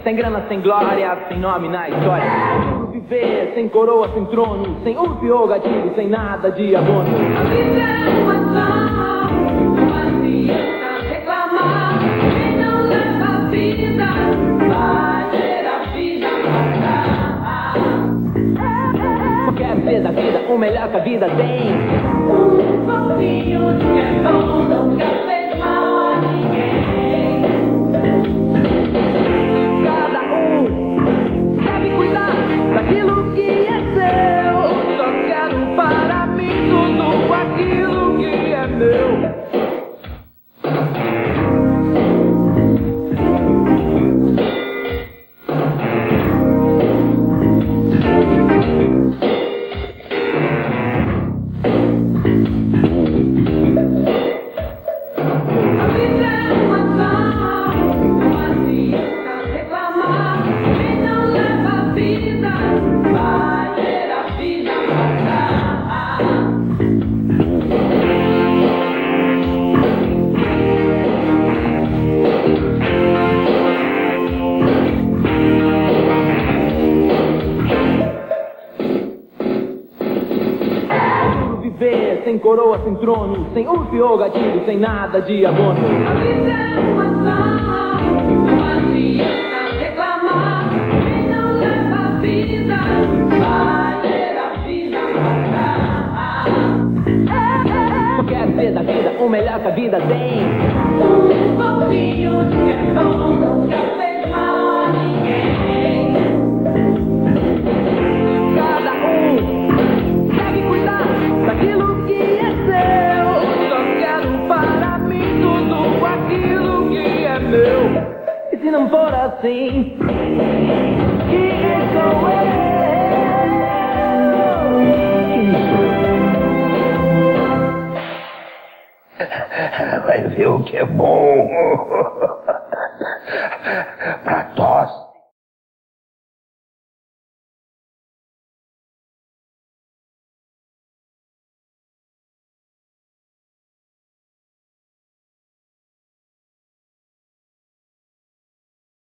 Sem grana, sem glória, sem nome na história. Juro viver sem coroa, sem trono, sem urso ou gatilho, sem nada de abono. A vida é uma só, não adianta reclamar. Quem não leva a vida, vai ter a vida marcada. Quer ver da vida o melhor que a vida tem? Um pouquinho de que é bom, não quer ser mal a ninguém. Cada um deve cuidar daquilo que é seu. Só quero para mim tudo aquilo que é meu. A vida é uma só, não adianta reclamar. Quem não leva a vida, vai ter a vida marcada. Juro viver sem coroa, sem trono, sem urso ou gatilho, sem nada de abono. A vida é uma só, não adianta reclamar. Quem não leva a vida, vai ter a vida marcada. Quer ver da vida o melhor que a vida tem? Um pouquinho de que é bom, não quer ser mal a ninguém. Cada um deve cuidar daquilo que é seu. Só quero para mim tudo aquilo que é meu. E se não for assim, quem sou eu? Vai ver o que é bom. Pra tosse.